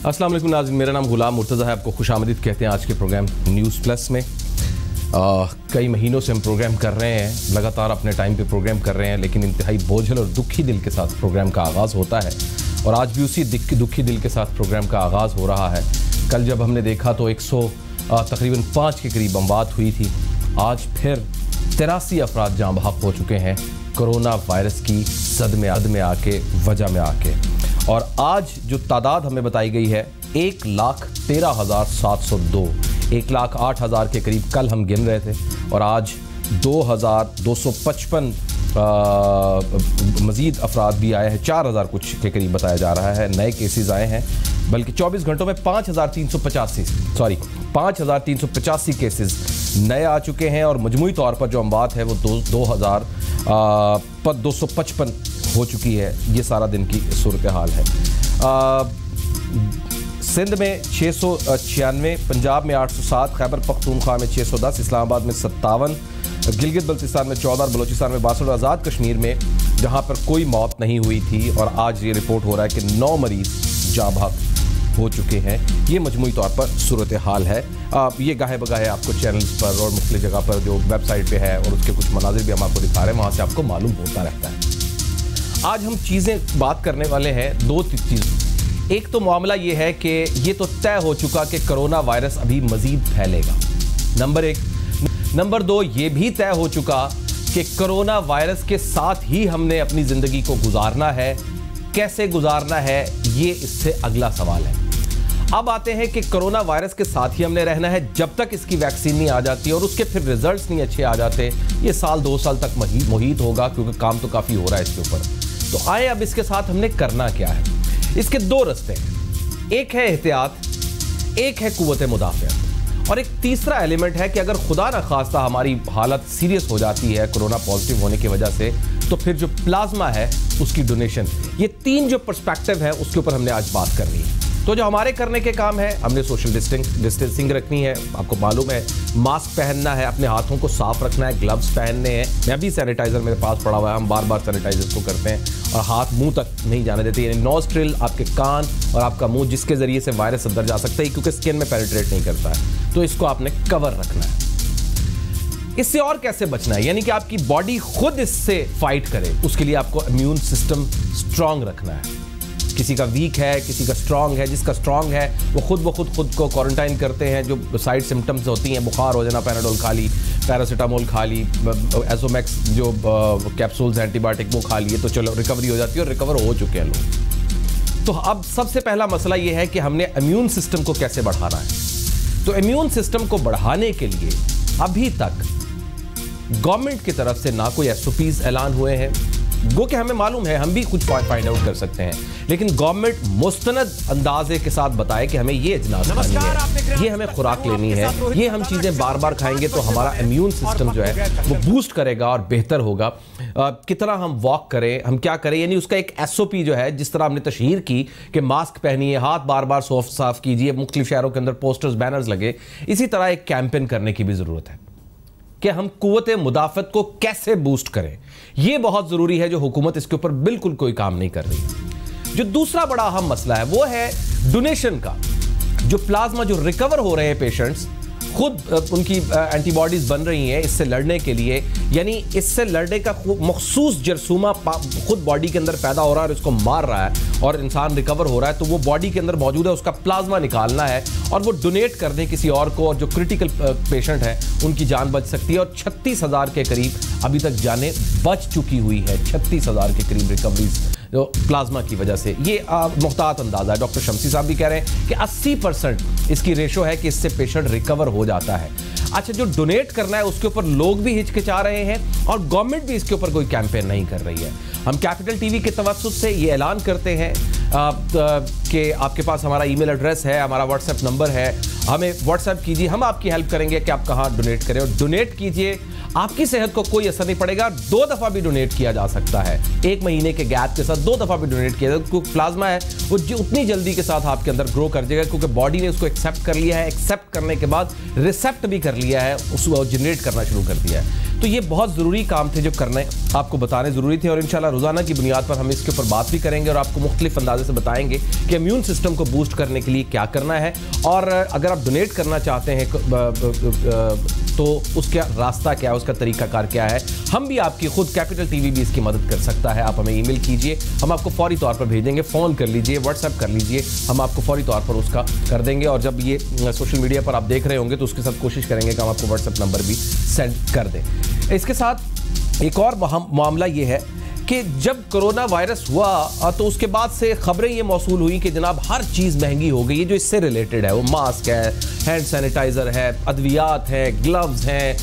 अस्सलाम वालेकुम नाज़रीन, मेरा नाम गुलाम मुर्तज़ा है। आपको खुशामदीद कहते हैं आज के प्रोग्राम न्यूज़ प्लस में। कई महीनों से हम प्रोग्राम कर रहे हैं, लगातार अपने टाइम पे प्रोग्राम कर रहे हैं, लेकिन इंतहाई बोझल और दुखी दिल के साथ प्रोग्राम का आगाज़ होता है और आज भी उसी दुखी दिल के साथ प्रोग्राम का आगाज़ हो रहा है। कल जब हमने देखा तो तकरीबन 5 के करीब अमवात हुई थी। आज फिर 83 अफराद जाँ बहक हो चुके हैं कोरोना वायरस की सद में आके, वजह में आके। और आज जो तादाद हमें बताई गई है 1,13,702, 1,08,000 के करीब कल हम गिन रहे थे और आज 2,255 मज़ीद अफराद भी आए हैं। 4,000 कुछ के करीब बताया जा रहा है नए केसेस आए हैं, बल्कि 24 घंटों में 5,385 केसेस नए आ चुके हैं और मजमूई तौर पर जो अमवात है वो 2,255 हो चुकी है। ये सारा दिन की सूरत हाल है। सिंध में 696, पंजाब में 807, खैबर पख्तूनख्वा में 610, इस्लामाबाद में 57, गिलगित बल्तिस्तान में 14, बलोचिस्तान में 62, आज़ाद कश्मीर में जहां पर कोई मौत नहीं हुई थी। और आज ये रिपोर्ट हो रहा है कि 9 मरीज जाँ बहक हो चुके हैं। ये मजमूई तौर पर सूरत हाल है। ये गाहे बगाहे आपको चैनल्स पर और मुख्तलिफ जगह पर जो वेबसाइट पे है और उसके कुछ मनाजिर भी हम आपको दिखा रहे हैं, वहाँ से आपको मालूम होता रहता है। आज हम बात करने वाले हैं 2 चीज़। एक तो मामला ये है कि ये तो तय हो चुका कि कोरोना वायरस अभी मज़ीद फैलेगा, नंबर 1। नंबर 2, ये भी तय हो चुका कि कोरोना वायरस के साथ ही हमने अपनी ज़िंदगी को गुजारना है। कैसे गुजारना है, ये इससे अगला सवाल है। अब आते हैं कि कोरोना वायरस के साथ ही हमने रहना है जब तक इसकी वैक्सीन नहीं आ जाती और उसके फिर रिजल्ट्स नहीं अच्छे आ जाते। ये साल 2 साल तक मुहीत होगा, क्योंकि काम तो काफ़ी हो रहा है इसके ऊपर। तो आए अब इसके साथ हमने करना क्या है। इसके 2 रास्ते हैं, एक है एहतियात, एक है कुव्वत मुदाफ़ियत, और एक तीसरा एलिमेंट है कि अगर खुदा न खास्ता हमारी हालत सीरियस हो जाती है कोरोना पॉजिटिव होने की वजह से, तो फिर जो प्लाज्मा है उसकी डोनेशन। ये 3 जो पर्सपेक्टिव है उसके ऊपर हमने आज बात करनी है। तो जो हमारे करने के काम है, हमने सोशल डिस्टेंसिंग रखनी है, आपको मालूम है, मास्क पहनना है, अपने हाथों को साफ रखना है, ग्लव्स पहनने हैं। मैं भी सैनिटाइजर मेरे पास पड़ा हुआ है, हम बार बार सैनिटाइजर को करते हैं और हाथ मुंह तक नहीं जाने देते। यानी नॉस्ट्रिल, आपके कान और आपका मुंह, जिसके जरिए से वायरस अंदर जा सकता है, क्योंकि स्किन में पेनिट्रेट नहीं करता है, तो इसको आपने कवर रखना है। इससे और कैसे बचना है, यानी कि आपकी बॉडी खुद इससे फाइट करे, उसके लिए आपको इम्यून सिस्टम स्ट्रांग रखना है। किसी का वीक है, किसी का स्ट्रांग है। जिसका स्ट्रांग है वो खुद को क्वारंटाइन करते हैं। जो साइड सिम्टम्स होती हैं, बुखार हो जाना, पैराडोल खा ली, पैरासीटामोल खा ली, एजोमैक्स जो कैप्सूल्स एंटीबायोटिक वो खा लिए, तो चलो रिकवरी हो जाती है और रिकवर हो चुके हैं लोग। तो अब सबसे पहला मसला ये है कि हमने इम्यून सिस्टम को कैसे बढ़ाना है। तो इम्यून सिस्टम को बढ़ाने के लिए अभी तक गवर्नमेंट की तरफ से ना कोई SOPs ऐलान हुए हैं, वो कि हमें मालूम है, हम भी कुछ फाइंड आउट कर सकते हैं, लेकिन गवर्नमेंट मुस्तनद अंदाजे के साथ बताए कि हमें ये अजनास खानी है, ये हमें खुराक लेनी है, ये हम चीज़ें बार बार खाएंगे तो हमारा इम्यून सिस्टम जो है वो बूस्ट करेगा और बेहतर होगा। कितना हम वॉक करें, हम क्या करें, यानी उसका एक SOP जो है, जिस तरह हमने तशहीर की कि मास्क पहनिए, हाथ बार बार साफ कीजिए, मुख्तलिफ शहरों के अंदर पोस्टर्स बैनर्स लगे, इसी तरह एक कैंपेन करने की भी ज़रूरत है कि हम कुव्वत मुदाफ़त को कैसे बूस्ट करें। यह बहुत ज़रूरी है, जो हुकूमत इसके ऊपर बिल्कुल कोई काम नहीं कर रही है। जो दूसरा बड़ा अहम मसला है वो है डोनेशन का। जो प्लाज्मा, जो रिकवर हो रहे हैं पेशेंट्स, खुद उनकी एंटीबॉडीज़ बन रही हैं इससे लड़ने के लिए, यानी इससे लड़ने का मखसूस जरसूमा खुद बॉडी के अंदर पैदा हो रहा है और इसको मार रहा है और इंसान रिकवर हो रहा है, तो वो बॉडी के अंदर मौजूद है, उसका प्लाज्मा निकालना है और वो डोनेट कर दें किसी और को, और जो क्रिटिकल पेशेंट है उनकी जान बच सकती है। और 36,000 के करीब अभी तक जानें बच चुकी हुई है, 36,000 के करीब रिकवरीज जो प्लाज्मा की वजह से। ये मुख्तात अंदाज़ा है। डॉक्टर शम्सी साहब भी कह रहे हैं कि 80% इसकी रेशो है कि इससे पेशेंट रिकवर हो जाता है। अच्छा, जो डोनेट करना है उसके ऊपर लोग भी हिचकिचा रहे हैं और गवर्नमेंट भी इसके ऊपर कोई कैंपेन नहीं कर रही है। हम कैपिटल TV के तवस्सुत से ये ऐलान करते हैं कि आपके पास हमारा ईमेल एड्रेस है, हमारा व्हाट्सएप नंबर है, हमें व्हाट्सएप कीजिए, हम आपकी हेल्प करेंगे कि आप कहाँ डोनेट करें। और डोनेट कीजिए आपकी सेहत को कोई असर नहीं पड़ेगा। 2 दफा भी डोनेट किया जा सकता है, 1 महीने के गैप के साथ 2 दफा भी डोनेट किया जाए। क्योंकि प्लाज्मा है वो उतनी जल्दी के साथ आपके अंदर ग्रो कर जाएगा, क्योंकि बॉडी ने उसको एक्सेप्ट कर लिया है, एक्सेप्ट करने के बाद रिसेप्ट भी कर लिया है, उसको जनरेट करना शुरू कर दिया है। तो ये बहुत ज़रूरी काम थे जो करने आपको बताने ज़रूरी थे, और इंशाल्लाह रोज़ाना की बुनियाद पर हम इसके ऊपर बात भी करेंगे और आपको मुख्तलिफ अंदाजे से बताएंगे कि इम्यून सिस्टम को बूस्ट करने के लिए क्या करना है। और अगर आप डोनेट करना चाहते हैं तो उसका रास्ता क्या है, उसका तरीकाकार क्या है। हम भी आपकी खुद कैपिटल टीवी भी इसकी मदद कर सकता है। आप हमें ईमेल कीजिए, हम आपको फौरी तौर पर भेजेंगे, फ़ोन कर लीजिए, व्हाट्सएप कर लीजिए, हम आपको फौरी तौर पर उसका कर देंगे। और जब ये सोशल मीडिया पर आप देख रहे होंगे तो उसके साथ कोशिश करेंगे कि हम आपको व्हाट्सएप नंबर भी सेंड कर दें। इसके साथ एक और मामला ये है कि जब कोरोना वायरस हुआ तो उसके बाद से खबरें ये मौसूल हुई कि जनाब हर चीज़ महंगी हो गई है जो इससे रिलेटेड है। वो मास्क है, हैंड सैनिटाइज़र है, अद्वियात हैं, ग्लव्स हैं,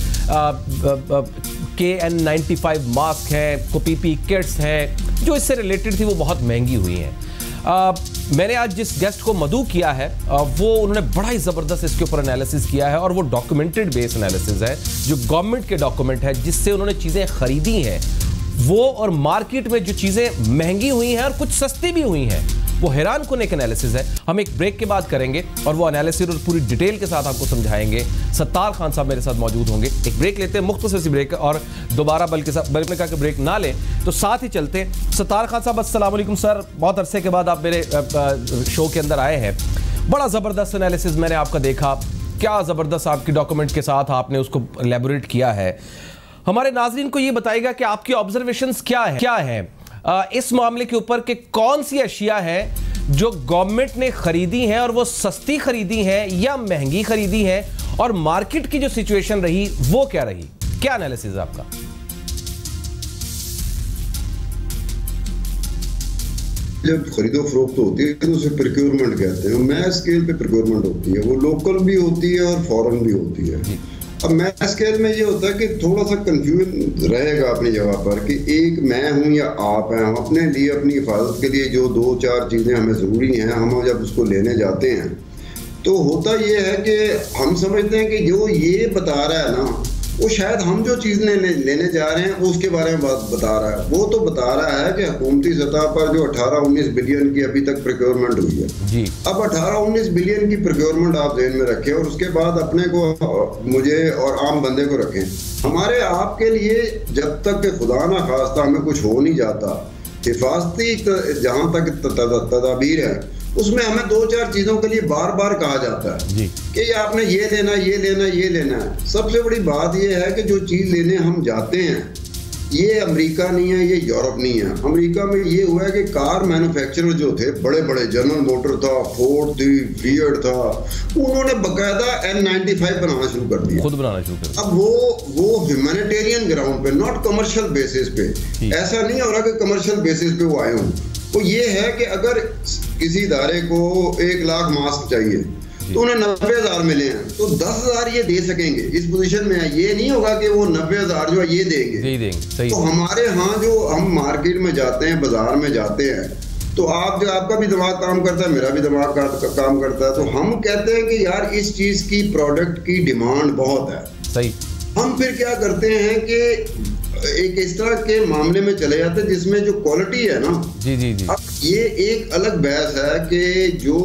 KN95 मास्क हैं, PPE किट्स हैं, जो इससे रिलेटेड थी वो बहुत महंगी हुई हैं। मैंने आज जिस गेस्ट को मदऊ किया है वो उन्होंने बड़ा ही ज़बरदस्त इसके ऊपर एनालिसिस किया है, और वो डॉक्यूमेंटेड बेस एनालिसिस है जो गवर्नमेंट के डॉक्यूमेंट है जिससे उन्होंने चीज़ें ख़रीदी हैं वो, और मार्केट में जो चीज़ें महंगी हुई हैं और कुछ सस्ती भी हुई हैं, वो हैरान कुन एक एनालिसिस है। हम एक ब्रेक के बाद करेंगे और वो एनालिसिस और पूरी डिटेल के साथ आपको समझाएंगे। सत्तार खान साहब मेरे साथ मौजूद होंगे। एक ब्रेक लेते हैं, मुख्तसर सी ब्रेक, और दोबारा बल्कि कहा कि ब्रेक ना लें तो साथ ही चलते हैं। सत्तार खान साहब अस्सलाम वालेकुम सर, बहुत अरसे के बाद आप मेरे शो के अंदर आए हैं। बड़ा ज़बरदस्त एनालिसिस मैंने आपका देखा, क्या ज़बरदस्त आपकी डॉक्यूमेंट के साथ आपने उसको एलैबोरेट किया है। हमारे नाजरीन को ये बताएगा कि आपकी ऑब्जर्वेशंस क्या है इस मामले के ऊपर, कि कौन सी अशिया है जो गवर्नमेंट ने खरीदी हैं और वो सस्ती खरीदी हैं या महंगी खरीदी हैं, और मार्केट की जो सिचुएशन रही वो क्या रही, क्या एनालिसिस है आपका? जब खरीदो फरोख्त होती है तो उसे प्रोक्योरमेंट कहते हैं। मैस स्केल पे प्रोक्योरमेंट होती है, वो लोकल भी होती है और फॉरेन भी होती है। अब मैस स्केल में ये होता है कि थोड़ा सा कंफ्यूजन रहेगा अपनी जगह पर कि एक मैं हूं या आप हैं। हम अपने लिए अपनी हिफाजत के लिए जो 2-4 चीज़ें हमें ज़रूरी हैं, हम जब उसको लेने जाते हैं तो होता ये है कि हम समझते हैं कि जो ये बता रहा है ना, वो शायद हम जो चीज़ लेने जा रहे हैं उसके बारे में बात बता रहा है। वो तो बता रहा है कि हुकूमती सतह पर जो 18-19 बिलियन की अभी तक प्रोक्योरमेंट हुई है जी। अब 18-19 बिलियन की प्रोक्योरमेंट आप ध्यान में रखें और उसके बाद अपने को, मुझे और आम बंदे को रखें। हमारे आपके लिए जब तक कि खुदा ना खास्ता हमें कुछ हो नहीं जाता, हिफाजती जहाँ तक तदाबीर है उसमें हमें 2-4 चीज़ों के लिए बार बार कहा जाता है जी कि आपने ये लेना, ये लेना, ये लेना है। सबसे बड़ी बात ये है कि जो चीज़ लेने हम जाते हैं ये अमेरिका नहीं है, ये यूरोप नहीं है। अमेरिका में ये हुआ है कि कार मैन्युफैक्चरर जो थे बड़े बड़े, जनरल मोटर था, फोर्ड थी, फिएट था, उन्होंने बाकायदा N95 बनाना शुरू कर दिया, खुद बनाना शुरू कर दिया। अब वो ह्यूमैनिटेरियन ग्राउंड पे, नॉट कमर्शियल बेसिस पे, ऐसा नहीं हो रहा कि कमर्शियल बेसिस पे वो आए हों। वो ये है कि अगर किसी इदारे को 1 लाख मास्क चाहिए तो उन्हें 90,000 मिले हैं तो 10,000 ये दे सकेंगे, इस पोजीशन में है। ये नहीं होगा कि वो 90,000 जो है ये देंगे। सही। तो हमारे यहाँ जो हम मार्केट में जाते हैं, बाजार में जाते हैं, तो आपका भी दिमाग काम करता है, मेरा भी दिमाग काम करता है, तो हम कहते हैं कि यार इस चीज़ की, प्रोडक्ट की डिमांड बहुत है। सही। हम फिर क्या करते हैं कि एक इस तरह के मामले में चले जाते हैं जिसमें जो क्वालिटी है ना जी। अब ये एक अलग बहस है कि जो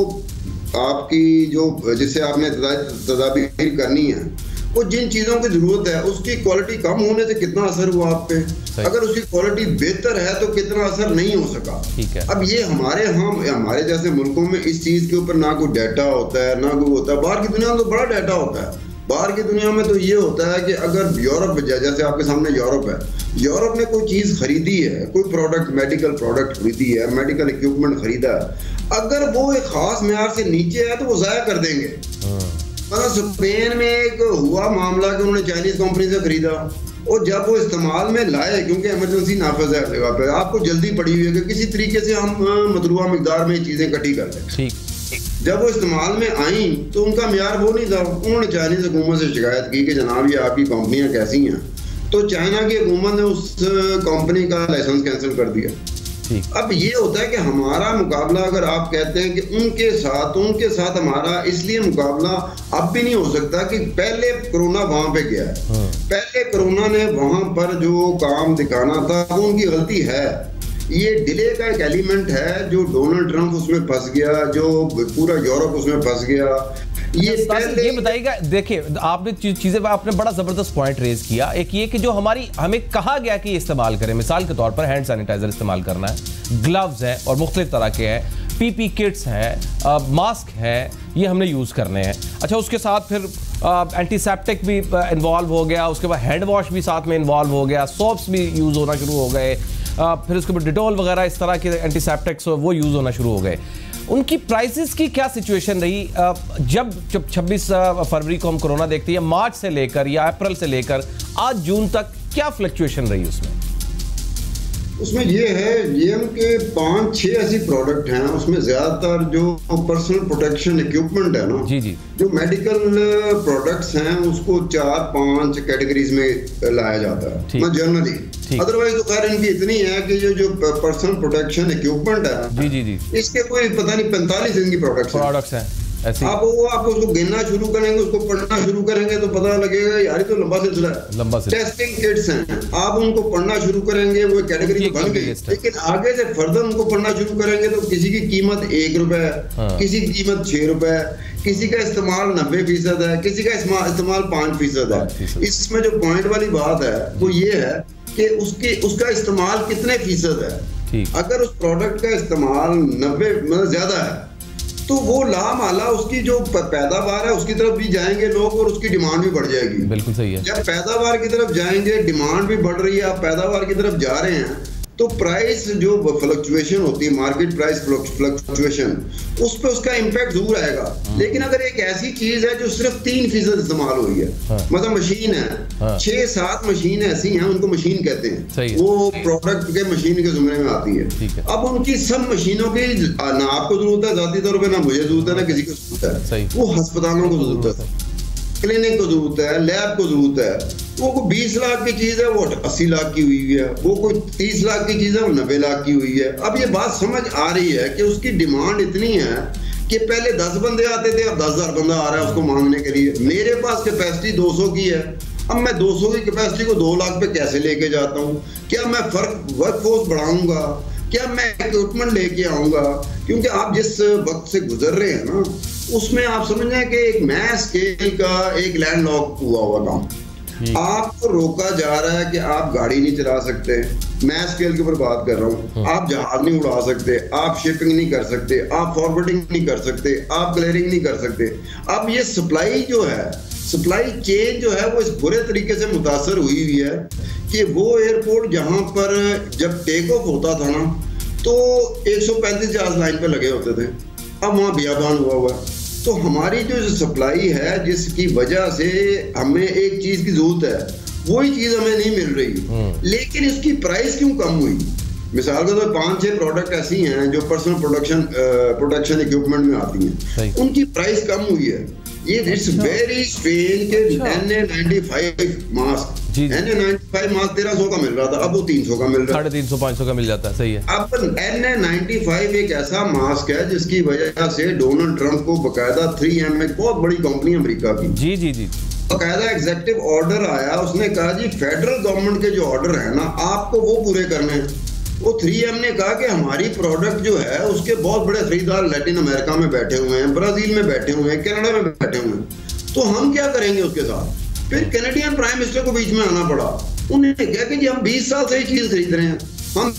आपकी जो जिससे आपने तदाबीर करनी है, वो जिन चीज़ों की ज़रूरत है उसकी क्वालिटी कम होने से कितना असर हुआ आप पे, अगर उसकी क्वालिटी बेहतर है तो कितना असर नहीं हो सका। ठीक है। अब ये हमारे जैसे मुल्कों में इस चीज़ के ऊपर ना कोई डाटा होता है, ना कोई होता है। बाहर की दुनिया में तो बड़ा डाटा होता है। बाहर की दुनिया में तो ये होता है कि अगर यूरोप, जैसे आपके सामने यूरोप है, यूरोप ने कोई चीज़ खरीदी है, कोई प्रोडक्ट, मेडिकल प्रोडक्ट खरीदी है, मेडिकल इक्विपमेंट खरीदा है, अगर वो एक खास मेयार से नीचे है तो वो ज़ाया कर देंगे। मतलब स्पेन में एक हुआ मामला कि उन्होंने चाइनीज कंपनी से खरीदा, और जब वो इस्तेमाल में लाए, क्योंकि इमरजेंसी नाफिज है जगह पे, आपको जल्दी पड़ी हुई है कि किसी तरीके से हम मतलूबा मिकदार में चीज़ें इकट्ठी कर लें। जब वो इस्तेमाल में आई तो उनका म्यार वो नहीं था। उन्होंने चाइनीज हुकूमत से शिकायत की कि जनाब ये आपकी कंपनियां कैसी हैं, तो चाइना की हुकूमत ने उस कंपनी का लाइसेंस कैंसिल कर दिया। अब ये होता है कि हमारा मुकाबला, अगर आप कहते हैं कि उनके साथ हमारा इसलिए मुकाबला अब भी नहीं हो सकता कि पहले कोरोना वहां पे गया है। पहले कोरोना ने वहां पर जो काम दिखाना था वो उनकी गलती है। ये डिले का एक एलिमेंट है, जो डोनाल्ड ट्रंप उसमें फंस गया, जो पूरा यूरोप उसमें फंस गया। ये बताइएगा, देखिए आपने चीजें आपने बड़ा जबरदस्त पॉइंट रेज किया। एक ये कि जो हमें कहा गया कि इस्तेमाल करें, मिसाल के तौर पर हैंड सैनिटाइजर इस्तेमाल करना है, ग्लव्स हैं और मुख्तलिफ तरह के हैं, पीपी किट्स हैं, मास्क है, ये हमने यूज करने हैं। अच्छा, उसके साथ फिर एंटीसेप्टिक भी इन्वॉल्व हो गया, उसके बाद हैंड वॉश भी साथ में इन्वॉल्व हो गया, सोप्स भी यूज होना शुरू हो गए, फिर उसके बाद डिटॉल वगैरह इस तरह के एंटीसेप्टिक्स वो यूज होना शुरू हो गए। उनकी प्राइसेस की क्या सिचुएशन रही जब 26 फरवरी को हम कोरोना देखते हैं, मार्च से लेकर या अप्रैल से लेकर आज जून तक क्या फ्लक्चुएशन रही उसमें ये है, जीएम के 5-6 ऐसी प्रोडक्ट हैं, उसमें ज्यादातर जो पर्सनल प्रोटेक्शन इक्विपमेंट है ना, जी, जो मेडिकल प्रोडक्ट्स हैं उसको 4-5 कैटेगरीज में लाया जाता है जनरली। अदरवाइज तो खैर इनकी इतनी है कि जो पर्सनल प्रोटेक्शन इक्विपमेंट है, जी, इसके कोई पता नहीं 45 इनकी प्रोडक्ट्स हैं। आप उसको गिनना शुरू करेंगे, उसको पढ़ना शुरू करेंगे तो पता लगेगा यार तो लंबा सिलसिला है। टेस्टिंग किट्स हैं, आप उनको पढ़ना शुरू करेंगे, वो कैटेगरी बन गई, लेकिन आगे से फर्दर उनको पढ़ना शुरू करेंगे तो किसी की कीमत 1 रुपए, किसी की कीमत 6 रुपए, किसी का इस्तेमाल 90% है, किसी का इस्तेमाल 5% है। इसमें जो पॉइंट वाली बात है वो ये है कि उसका इस्तेमाल कितने फीसद है। अगर उस प्रोडक्ट का इस्तेमाल 90 मतलब ज्यादा है तो वो लामाला उसकी जो पैदावार है उसकी तरफ भी जाएंगे लोग और उसकी डिमांड भी बढ़ जाएगी। बिल्कुल सही है। जब पैदावार की तरफ जाएंगे, डिमांड भी बढ़ रही है, आप पैदावार की तरफ जा रहे हैं, तो प्राइस जो फ्लक्चुएशन होती है, मार्केट प्राइस फ्लक्चुएशन, उस पर उसका इम्पैक्ट जरूर आएगा। लेकिन अगर एक ऐसी चीज है जो सिर्फ 3% इस्तेमाल हुई है, मतलब मशीन है, 6-7 मशीन ऐसी हैं, उनको मशीन कहते हैं, वो प्रोडक्ट के मशीन के जुमरे में आती है। अब उनकी सब मशीनों की ना आपको जरूरत है जाती तौर पर, ना मुझे जरूरत है, ना किसी को जरूरत है, वो अस्पतालों को जरूरत है, क्लिनिक को जरूरत है, लैब को जरूरत है। वो कोई 20 लाख की चीज है वो 80 लाख की हुई है, वो कोई 30 लाख की चीज है वो 90 लाख की हुई है। अब ये बात समझ आ रही है कि उसकी डिमांड इतनी है कि पहले 10 बंदे आते थे, अब 10,000 बंदा आ रहा है उसको मांगने के लिए। मेरे पास कैपेसिटी 200 की है, अब मैं 200 की कैपेसिटी को 2 लाख पे कैसे लेके जाता हूँ? क्या मैं वर्कफोर्स बढ़ाऊंगा? क्या मैं इक्विपमेंट लेके आऊंगा? क्योंकि आप जिस वक्त से गुजर रहे हैं ना, उसमें आप समझ रहे हैं कि एक मैस स्केल का एक लैंडलॉक हुआ काम, आपको रोका जा रहा है कि आप गाड़ी नहीं चला सकते। मैं स्केल के ऊपर बात कर रहा हूँ, आप जहाज नहीं उड़ा सकते, आप शिपिंग नहीं कर सकते, आप फॉरवर्डिंग नहीं कर सकते, आप क्लियरिंग नहीं कर सकते। अब ये सप्लाई जो है, सप्लाई चेन जो है वो इस बुरे तरीके से मुतासर हुई है कि वो एयरपोर्ट जहां पर जब टेक ऑफ होता था ना तो 135 जहाज लाइन पे लगे होते थे, अब वहां बियाबान हुआ है। तो हमारी जो सप्लाई है जिसकी वजह से हमें एक चीज की जरूरत है, वही चीज हमें नहीं मिल रही, लेकिन इसकी प्राइस क्यों कम हुई? मिसाल के तौर 5-6 प्रोडक्ट ऐसी हैं जो पर्सनल प्रोटेक्शन इक्विपमेंट में आती हैं, उनकी प्राइस कम हुई है। ये इट्स वेरी स्ट्रेंज के N95 मास्क, N95 मास्क 1300 का मिल रहा था, अब वो 300 का मिल रहा है, 350-500 का मिल जाता है। सही है। अब N95 एक ऐसा मास्क है जिसकी वजह से डोनाल्ड ट्रंप को बकायदा 3M एक बहुत बड़ी कंपनी अमेरिका की, जी बकायदा एग्जीक्यूटिव ऑर्डर आया, उसने कहा जी फेडरल गवर्नमेंट के जो ऑर्डर है ना आपको वो पूरे करने हैं। वो 3M ने कहा कि हमारी प्रोडक्ट जो है उसके बहुत बड़े खरीदार लैटिन अमेरिका में बैठे हुए हैं, ब्राजील में बैठे हुए हैं, कनाडा में बैठे हुए हैं, तो हम क्या करेंगे उसके साथ? फिर कैनेडियन प्राइम मिनिस्टर को बीच में आना पड़ा। उन्होंने कहा कि जी हम 20 साल से ये चीज खरीद रहे हैं, हम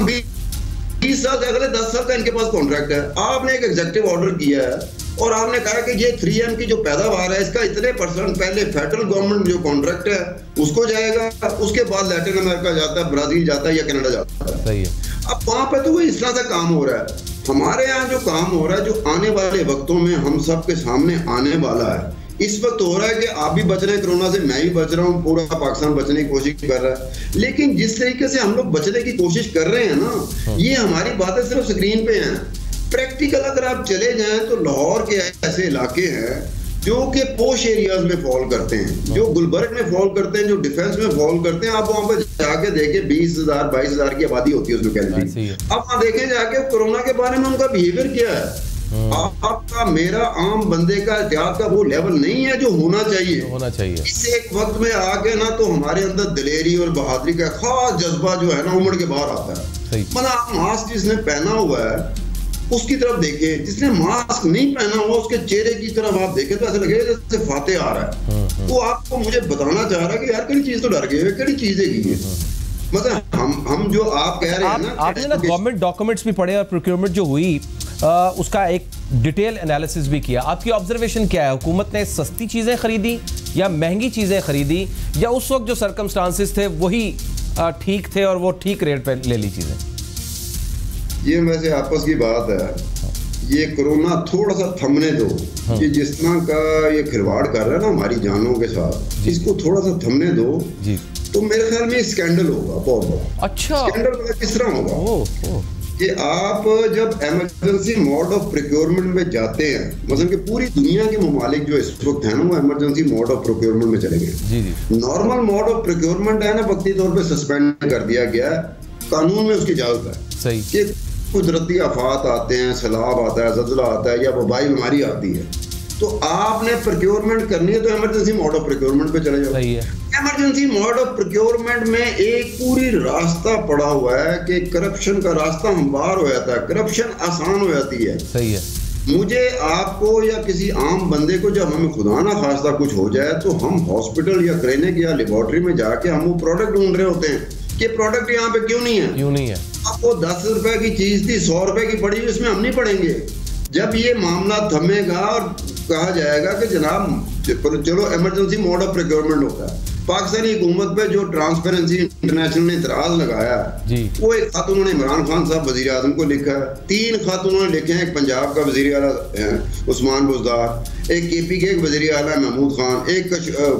20 साल से, अगले 10 साल का इनके पास कॉन्ट्रैक्ट है। आपने एक एग्जीक्यूटिव ऑर्डर किया है और आपने कहा कि ये 3M की जो पैदावार है इसका इतने % पहले फेडरल गवर्नमेंट जो कॉन्ट्रैक्ट है उसको जाएगा, उसके बाद लैटिन अमेरिका जाता है, ब्राजील जाता है या कनाडा जाता है। सही है। अब वहां पे तो वो इस तरह से काम हो रहा है। हमारे यहाँ जो काम हो रहा है, जो आने वाले वक्तों में हम सब के सामने आने वाला है, इस वक्त हो रहा है कि आप भी बच रहे हैं कोरोना से, मैं भी बच रहा हूँ, पूरा पाकिस्तान बचने की कोशिश कर रहा है। लेकिन जिस तरीके से हम लोग बचने की कोशिश कर रहे हैं ना, ये हमारी बातें सिर्फ स्क्रीन पे हैं। प्रैक्टिकल अगर आप चले जाएं तो लाहौर के ऐसे इलाके हैं जो कि पोश एरियाज में फॉल करते हैं, जो गुलबर्ग में फॉल करते हैं, जो डिफेंस में फॉल करते हैं। आप वहां पर जाके देखें 20,000 22,000 की आबादी होती है उस लोकेलिटी। अब वहां देखें जाके कोरोना के बारे में उनका बिहेवियर क्या है। आपका मेरा आम बंदे का एहतियात का वो लेवल नहीं है जो होना चाहिए। इस एक वक्त में आके ना तो हमारे अंदर दिलेरी और बहादुरी का खास जज्बा जो है ना उमड़ के बाहर आता है। मतलब आप मास्क जिसने पहना हुआ है उसकी तरफ देखें, जिसने मास्क नहीं पहना हुआ उसके चेहरे की तरफ आप देखें तो ऐसा लगेगा जैसे फाते आ रहा है। वो आपको मुझे बताना चाह रहा है कि यार कई चीज तो डर गए, कई चीजें की। मतलब हम जो आप कह रहे हैं ना, आपने ना गवर्नमेंट डॉक्यूमेंट्स भी पढ़े और प्रोक्योरमेंट जो हुई उसका एक डिटेल एनालिसिस भी किया। आपकी ऑब्जर्वेशन क्या है? हुकूमत ने सस्ती चीजें खरीदी या महंगी चीजें खरीदी, या उस वक्त जो सर्कमस्टांसिस थे वही ठीक थे और वो ठीक रेट पे ले ली चीजें? ये वैसे आपस की बात है। ये कोरोना थोड़ा सा थमने दो। ये जिस तरह का ये खिलवाड़ कर रहा है ना हमारी जानों के साथ, इसको थोड़ा सा थमने दो जी। तो मेरे ख्याल में स्कैंडल होगा बहुत बड़ा। अच्छा, स्कैंडल किस तरह होगा कि आप जब इमरजेंसी मोड ऑफ प्रोक्योरमेंट में जाते हैं, मतलब कि पूरी दुनिया के ममालिक जो इस वक्त है ना वो इमरजेंसी मोड ऑफ प्रोक्योरमेंट में चले गए। नॉर्मल मोड ऑफ प्रोक्योरमेंट है ना वक्ती तौर पे सस्पेंड कर दिया गया है, कानून में उसकी इजाजत है। सही कि कुदरती आफात आते हैं, सैलाब आता है, ज़लज़ला आता है या वबाई बीमारी आती है, तो आपने प्रोक्योरमेंट करनी है तो इमरजेंसी मोड ऑफ प्रोक्योरमेंट पे चले जाओ। सही है। इमरजेंसी मोड ऑफ प्रोक्योरमेंट में एक पूरी रास्ता पड़ा हुआ है कि करप्शन का रास्ता हमवार हो जाता है, करप्शन आसान हो जाती है। सही है। मुझे आपको या किसी आम बंदे को जब हमें खुदा ना खास्ता कुछ हो जाए तो हम हॉस्पिटल या क्लिनिक या लेबोरेटरी में जाके हम वो प्रोडक्ट ढूंढ रहे होते हैं कि प्रोडक्ट यहाँ पे क्यों नहीं है। अब वो 10 रुपए की चीज थी 100 रुपए की पड़ी, इसमें हम नहीं पड़ेंगे। जब ये मामला थमेगा और कहा जाएगा कि जनाब चलो इमरजेंसी मोड ऑफ प्रोक्योरमेंट होता है। पाकिस्तानी हुकूमत पे जो ट्रांसपेरेंसी इंटरनेशनल ने इतराज लगाया वो एक खत उन्होंने इमरान खान साहब वजीर आजम को लिखा है, 3 खत उन्होंने लिखे हैं। एक पंजाब का वजीर आला उस्मान बुज़दार, एक केपी के एक वजीर आला महमूद खान, एक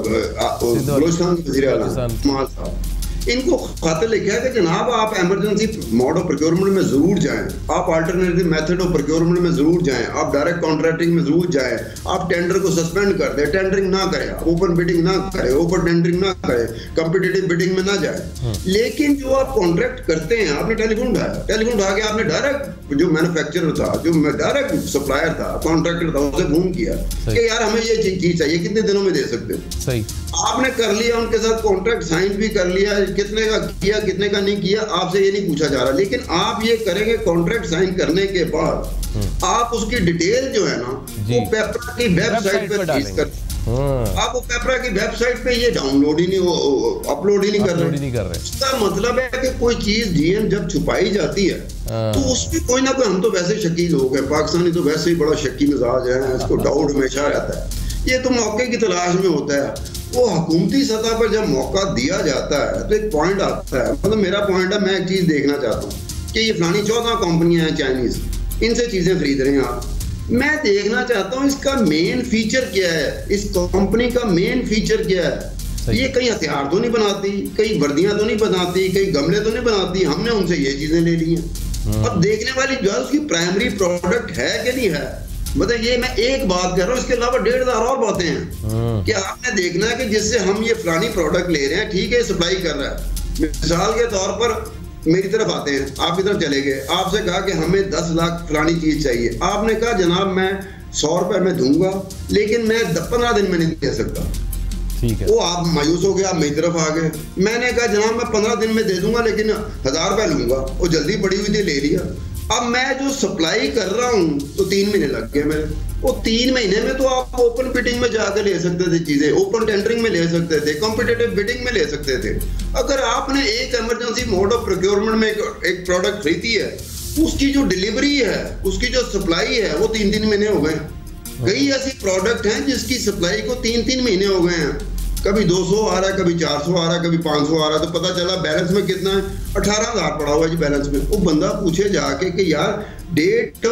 बलोचिस्तान के वजीर आला कमाल साहब। इनको खत लिखा है कि जनाब आप इमरजेंसी मोड ऑफ प्रोक्योरमेंट में जरूर जाएं, आप अल्टरनेटिव मेथड ऑफ प्रोक्योरमेंट में जरूर जाएं, आप डायरेक्ट कॉन्ट्रैक्टिंग में जरूर जाएं, आप टेंडर को सस्पेंड कर दें, टेंडरिंग ना करें, ओपन बिडिंग ना करें, ओपन टेंडरिंग ना करें, कॉम्पिटिटिव बिडिंग में ना जाए। लेकिन जो आप कॉन्ट्रैक्ट करते हैं, आपने टेलीफोन उठा के आपने डायरेक्ट जो मैन्युफैक्चरर था, जो डायरेक्ट सप्लायर था, कॉन्ट्रैक्टर था, उसे फोन किया कि यार हमें ये चीज चाहिए, कितने दिनों में दे सकते हो। सही। आपने कर लिया, उनके साथ कॉन्ट्रैक्ट साइन भी कर लिया, कितने का किया कितने का नहीं किया आपसे ये नहीं पूछा जा रहा। लेकिन आप ये करेंगे कॉन्ट्रैक्ट साइन करने के बाद आप उसकी डिटेल जो है ना वो पेपरा की वेबसाइट पे रिलीज कर, आप वो पेपरा की वेबसाइट पे ये डाउनलोड ही नहीं, अपलोड ही नहीं कर रहे। इसका मतलब है कि कोई चीज डीएम जब छुपाई जाती है तो उसमें कोई ना कोई, हम तो वैसे शकी लोग हैं, पाकिस्तानी तो वैसे ही बड़ा शकी मिजाज है, इसको डाउट हमेशा रहता है। ये तो मौके की तलाश में होता है। वो हुकूमती सतह पर जब मौका दिया जाता है तो एक पॉइंट आता है, मतलब मेरा पॉइंट है, मैं एक चीज देखना चाहता हूँ कि ये फलानी 14 कंपनियां हैं चाइनीज, इनसे चीजें खरीद रहे हैं आप, मैं देखना चाहता हूँ इसका मेन फीचर क्या है, इस कंपनी का मेन फीचर क्या है। ये कहीं हथियार तो नहीं बनाती, कहीं वर्दियां तो नहीं बनाती, कहीं गमले तो नहीं बनाती, हमने उनसे ये चीजें ले ली हैं। अब देखने वाली जो है उसकी प्राइमरी प्रोडक्ट है कि नहीं है। मतलब ये मैं एक बात कर रहा हूँ, इसके अलावा 1,500 और बातें हैं कि आपने देखना है कि जिससे हम ये फलानी प्रोडक्ट ले रहे हैं, ठीक है सप्लाई कर रहा है। मिसाल के तौर पर मेरी तरफ आते हैं, आपकी तरफ चले गए, आपसे कहा कि हमें 10 लाख फलानी चीज चाहिए, आपने कहा जनाब मैं 100 रुपए में दूंगा लेकिन मैं 15 दिन में नहीं दे सकता। ठीक है। वो आप मायूस हो गए, आप मेरी तरफ आ गए। मैंने कहा जनाब मैं 15 दिन में दे दूंगा लेकिन 1000 रुपए लूंगा, वो जल्दी पड़ी हुई थी, ले लिया। अब मैं जो सप्लाई कर रहा हूँ तो 3 महीने लग गए मेरे, वो 3 महीने में तो आप ओपन बिडिंग में जाकर ले सकते थे चीजें, ओपन टेंडरिंग में ले सकते थे, कॉम्पिटिटिव बिडिंग में ले सकते थे। अगर आपने एक इमरजेंसी मोड ऑफ प्रोक्योरमेंट में एक प्रोडक्ट खरीदी है, उसकी जो डिलीवरी है, उसकी जो सप्लाई है वो 3-3 महीने हो गए। कई ऐसी प्रोडक्ट हैं जिसकी सप्लाई को 3-3 महीने हो गए हैं, कभी 200 आ रहा है, कभी 400 आ रहा है, कभी 500 आ रहा है, तो पता चला बैलेंस में कितना है, 18,000 पड़ा हुआ है जी बैलेंस में। वो बंदा पूछे जाके कि यार डेट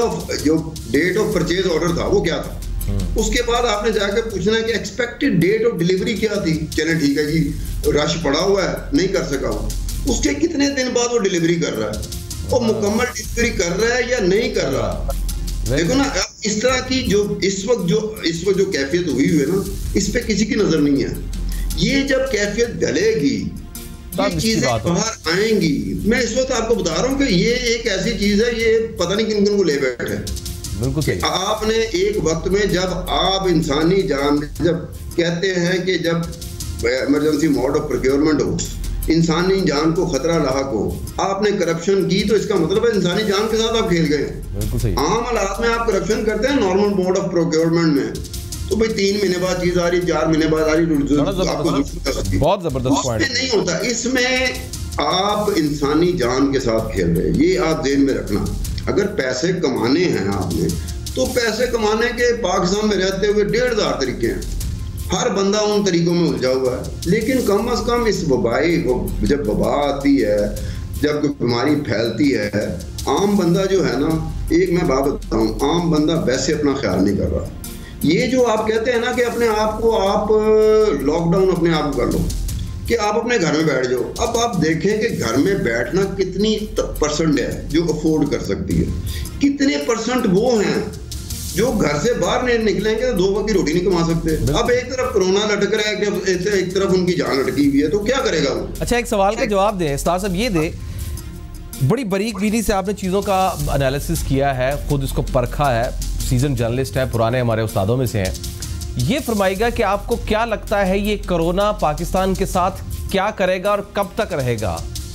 ऑफ परचेज ऑर्डर था वो क्या था, उसके बाद आपने जाके पूछना है कि एक्सपेक्टेड डेट ऑफ डिलीवरी क्या थी। चले ठीक है जी, रश पड़ा हुआ है, नहीं कर सका वो, उसके कितने दिन बाद वो डिलीवरी कर रहा है, वो मुकम्मल डिलीवरी कर रहा है या नहीं कर रहा। देखो ना इस तरह की जो इस वक्त जो कैफियत हुई है ना, इस पे किसी की नजर नहीं है। ये जब कैफियत ढलेगी, ये चीजें बाहर आएंगी। मैं इस वक्त आपको बता रहा हूँ कि ये एक ऐसी चीज है, ये पता नहीं किन किन को ले बैठे। बिल्कुल सही। आपने एक वक्त में जब आप इंसानी जान, जब कहते हैं कि जब इमरजेंसी मोड ऑफ प्रोक्योरमेंट हो, इंसानी जान को खतरा लाक हो, आपने करप्शन की, तो इसका मतलब है इंसानी जान के साथ आप खेल गए। बिल्कुल सही। आम हालात में आप करप्शन करते हैं नॉर्मल मोड ऑफ प्रोक्योरमेंट में, तो भाई 3 महीने बाद चीज आ रही, 4 महीने बाद आ रही, बहुत जबरदस्त पॉइंट नहीं होता। इसमें आप इंसानी जान के साथ खेल रहे हैं, ये आप ध्यान में रखना। अगर पैसे कमाने हैं आपने, तो पैसे कमाने के पाकिस्तान में रहते हुए 1,500 तरीके हैं, हर बंदा उन तरीकों में उलझा हुआ है। लेकिन कम अज कम इस वबाई को, जब वबा आती है, जब कोई बीमारी फैलती है, आम बंदा जो है ना, एक मैं बात बताऊं, आम बंदा वैसे अपना ख्याल नहीं कर रहा। ये जो आप कहते हैं ना कि अपने आप को आप लॉकडाउन अपने आप कर लो, कि आप अपने घर में बैठ जाओ। अब आप देखें कि घर में बैठना कितनी परसेंट है जो अफोर्ड कर सकती है, कितने परसेंट वो हैं जो घर से बाहर नहीं निकलेंगे तो 2 वक्त की रोटी नहीं कमा सकते। अब एक तरफ कोरोना लटक रहा है, एक तरफ उनकी जान लटकी हुई है, तो क्या करेगा वो? अच्छा, एक सवाल का जवाब दें उस्ताद साहब, ये दे, बड़ी बारीक बीनी से आपने चीज़ों का एनालिसिस किया है, खुद इसको परखा है, सीजन जर्नलिस्ट है, पुराने हमारे उस्तादों में से हैं। ये फरमाइएगा कि आपको क्या लगता है ये कोरोना पाकिस्तान के साथ क्या करेगा और कब तक रहेगा?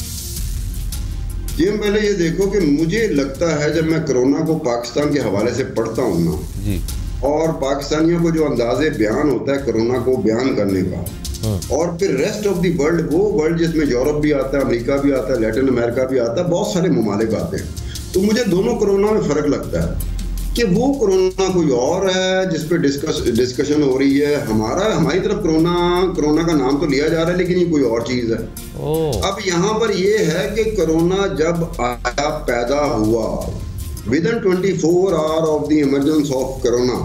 जी, पहले ये देखो कि मुझे लगता है, जब मैं कोरोना को पाकिस्तान के हवाले से पढ़ता हूँ ना जी, और पाकिस्तानियों को जो अंदाजे बयान होता है कोरोना को बयान करने का, और फिर रेस्ट ऑफ द वर्ल्ड, वो वर्ल्ड जिसमें यूरोप भी आता है, अमेरिका भी आता है, लैटिन अमेरिका भी आता है, बहुत सारे ममालिक आते हैं, तो मुझे दोनों कोरोना में फर्क लगता है कि वो कोरोना कोई और है जिस पे डिस्कशन हो रही है। हमारी तरफ कोरोना का नाम तो लिया जा रहा है, लेकिन ये कोई और चीज है। अब यहाँ पर ये है कि कोरोना जब आया, पैदा हुआ, within 24 hour of the emergence of corona,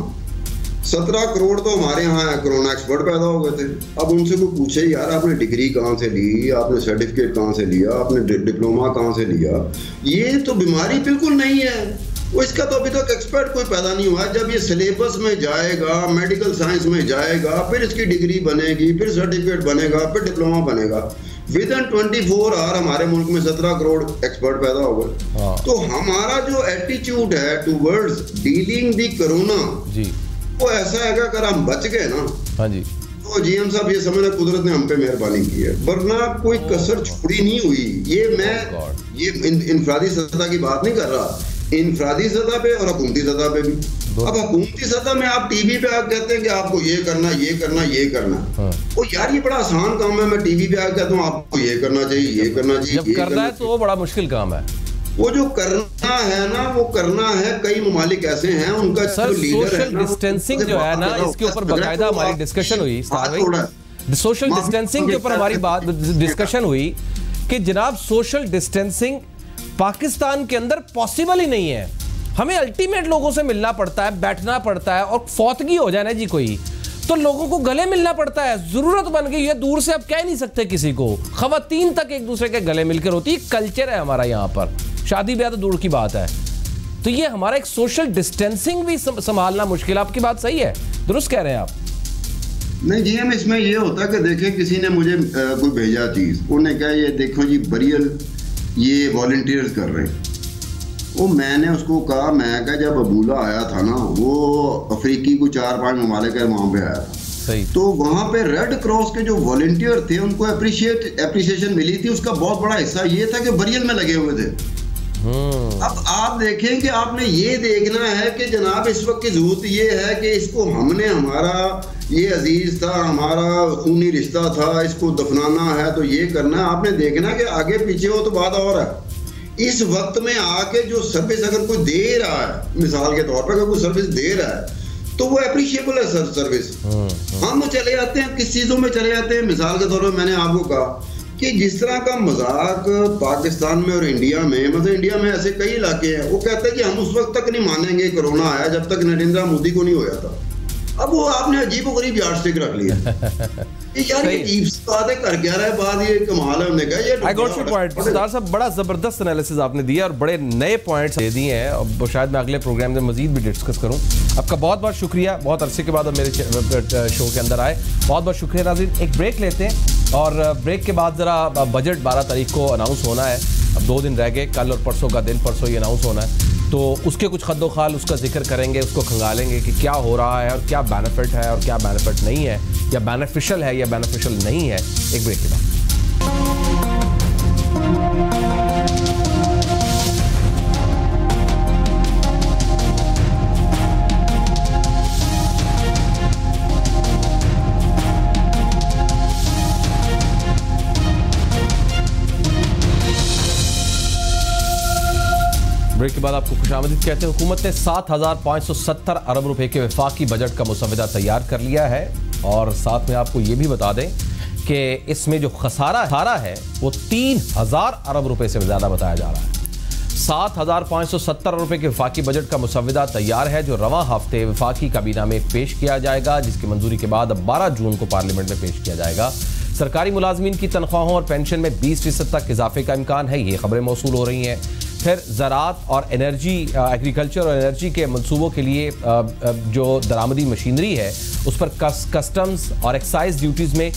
17 crore तो हमारे यहाँ कोरोना एक्सपर्ट पैदा हो गए थे। अब उनसे कोई पूछे, यार आपने डिग्री कहाँ से ली, आपने सर्टिफिकेट कहाँ से लिया, आपने डिप्लोमा कहाँ से लिया? ये तो बीमारी बिल्कुल नहीं है, वो इसका तो अभी तक एक्सपर्ट कोई पैदा नहीं हुआ। जब ये सिलेबस में जाएगा, मेडिकल साइंस में जाएगा, फिर इसकी डिग्री बनेगी, फिर सर्टिफिकेट बनेगा, फिर डिप्लोमा बनेगा। विदिन 24 आवर हमारे मुल्क में 17 करोड़ एक्सपर्ट पैदा हो गए। तो हमारा जो एटीट्यूड है टूवर्ड्स डीलिंग दी कोरोना, वो ऐसा है कि अगर हम बच गए ना, हाँ जी, तो जीएम साहब ये समझना कुदरत ने हम पे मेहरबानी की है, वरना कोई कसर छोड़ी नहीं हुई। ये मैं इंफरादी सतह की बात नहीं कर रहा, इंफरादी सतह पे और हुकूमती सतह पे भी। अब हुकूमती सतह में आप टीवी पे आप कहते हैं कि आपको ये करना, ये करना, ये करना, वो यार ये बड़ा आसान काम है। मैं टीवी पे आ कहता हूँ आपको ये करना चाहिए, ये करना चाहिए, जब करना है तो वो बड़ा मुश्किल काम है। वो जो करना है ना, वो करना है। कई ममालिक ऐसे हैं, उनका सर सोशल डिस्टेंसिंग जो है ना, इसके ऊपर बाकायदा हमारी डिस्कशन हुई, सोशल डिस्टेंसिंग के ऊपर हमारी बात डिस्कशन हुई कि जनाब सोशल डिस्टेंसिंग पाकिस्तान के अंदर पॉसिबल ही नहीं है। हमें अल्टीमेट लोगों से मिलना पड़ता है, बैठना पड़ता है, और फौतगी हो जाए ना जी कोई, तो लोगों को गले मिलना पड़ता है, जरूरत बन गई है। दूर से अब कह नहीं सकते किसी को, खवातीन तक एक दूसरे के गले मिलकर होती है, कल्चर है हमारा यहाँ पर, शादी ब्याह तो दूर की बात है। तो ये हमारा एक सोशल डिस्टेंसिंग भी संभालना मुश्किल। आपकी बात सही है, दुरुस्त कह रहे हैं आप। नहीं जी, हम इसमें ये होता कि देखें किसी ने मुझे कोई भेजा चीज, उन्होंने कहा ये देखो जी बरियल ये वॉलंटियर्स कर रहे हैं। वो मैंने उसको कहा, मैं कहा जब अबूला आया था ना, वो अफ्रीकी को 4-5 ममालिक है वहां पे आया था, सही, तो वहां पे रेड क्रॉस के जो वॉलंटियर थे उनको एप्रिसिएशन मिली थी। उसका बहुत बड़ा हिस्सा ये था कि बरियल में लगे हुए थे। अब आप देखें कि आपने ये देखना है कि जनाब इस वक्त की जरूरत ये है कि इसको हमने, हमारा ये अजीज था, हमारा खूनी रिश्ता था, इसको दफनाना है तो ये करना है। आपने देखना कि आगे पीछे हो तो बात और है। इस वक्त में आके जो सर्विस अगर कोई दे रहा है, मिसाल के तौर पर अगर कोई सर्विस दे रहा है तो वो अप्रिशिएबल है सर सर्विस। हम चले जाते हैं किस चीजों में चले जाते हैं। मिसाल के तौर पर मैंने आपको कहा कि जिस तरह का मजाक पाकिस्तान में और इंडिया में, मतलब इंडिया में ऐसे कई इलाके हैं, वो कहते हैं कि हम उस वक्त तक नहीं मानेंगे कोरोना आया जब तक नरेंद्र मोदी को नहीं होया था। अब वो आपने अजीबोगरीब यार्डस्टिक रख लिया। यार ये अजीब सी बात है, कर क्या रहा है बात, ये कमाल है। हमने कहा ये आई गॉट योर पॉइंट सरदार साहब, बड़ा जबरदस्त एनालिसिस आपने दिया और बड़े नए पॉइंट्स दे दिए हैं। अब शायद मैं अगले प्रोग्राम में मजीद भी डिस्कस करूं। आपका बहुत बहुत शुक्रिया, बहुत अरसे के बाद अब मेरे शो के अंदर आए, बहुत बहुत शुक्रिया नाज़रीन। एक ब्रेक लेते हैं और ब्रेक के बाद ज़रा बजट 12 तारीख को अनाउंस होना है। अब 2 दिन रह गए, कल और परसों का दिन, परसों ही अनाउंस होना है, तो उसके कुछ खद्दोखाल उसका जिक्र करेंगे, उसको खंगालेंगे कि क्या हो रहा है और क्या बेनिफिट है और क्या बेनिफिट नहीं है, या बेनिफिशियल है या बेनिफिशियल नहीं है। एक ब्रेक के बाद ब्रेक के बाद आपको खुशामदीद कहते हैं। हुकूमत ने 7,570 अरब रुपए के वफाकी बजट का मुसव्वदा तैयार कर लिया है और साथ में आपको ये भी बता दें कि इसमें जो खसारा है वो 3,000 अरब रुपए से ज़्यादा बताया जा रहा है। 7,570 अरब रुपए के वफाकी बजट का मुसव्वदा तैयार है जो रवां हफ्ते वफाकी काबीना में पेश किया जाएगा, जिसकी मंजूरी के बाद अब 12 जून को पार्लियामेंट में पेश किया जाएगा। सरकारी मुलाजमीन की तनख्वाहों और पेंशन में 20% तक इजाफे का इम्कान है, ये खबरें मौसूल हो रही हैं। फिर ज़राअत और एनर्जी, एग्रीकल्चर और एनर्जी के मंसूबों के लिए जो दरामदी मशीनरी है उस पर कस्टम्स और एक्साइज ड्यूटीज़ में